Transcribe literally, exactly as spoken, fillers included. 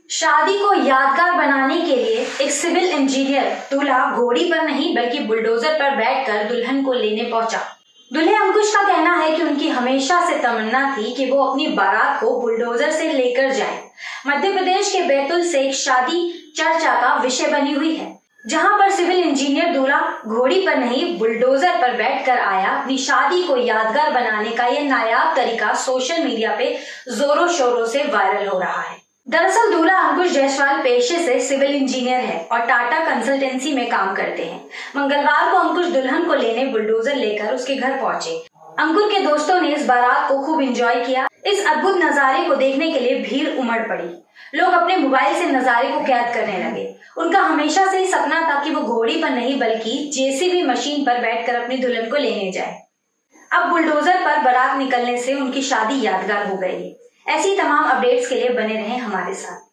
शादी को यादगार बनाने के लिए एक सिविल इंजीनियर दूल्हा घोड़ी पर नहीं बल्कि बुलडोजर पर बैठकर दुल्हन को लेने पहुंचा। दूल्हे अंकुश का कहना है कि उनकी हमेशा से तमन्ना थी कि वो अपनी बारात को बुलडोजर से लेकर जाए। मध्य प्रदेश के बैतूल से एक शादी चर्चा का विषय बनी हुई है, जहां पर सिविल इंजीनियर दूल्हा घोड़ी पर नहीं बुलडोजर पर बैठकर आया। अपनी शादी को यादगार बनाने का यह नायाब तरीका सोशल मीडिया पे जोरों शोरों से वायरल हो रहा है। दरअसल दूल्हा अंकुश जायसवाल पेशे से सिविल इंजीनियर है और टाटा कंसल्टेंसी में काम करते हैं। मंगलवार को अंकुश दुल्हन को लेने बुलडोजर लेकर उसके घर पहुंचे। अंकुर के दोस्तों ने इस बारात को खूब एंजॉय किया। इस अद्भुत नजारे को देखने के लिए भीड़ उमड़ पड़ी। लोग अपने मोबाइल से नजारे को कैद करने लगे। उनका हमेशा से ही सपना था कि वो घोड़ी पर नहीं बल्कि जेसीबी मशीन पर बैठकर अपनी दुल्हन को लेने जाए। अब बुलडोजर पर बारात निकलने से उनकी शादी यादगार हो गई। ऐसी तमाम अपडेट्स के लिए बने रहें हमारे साथ।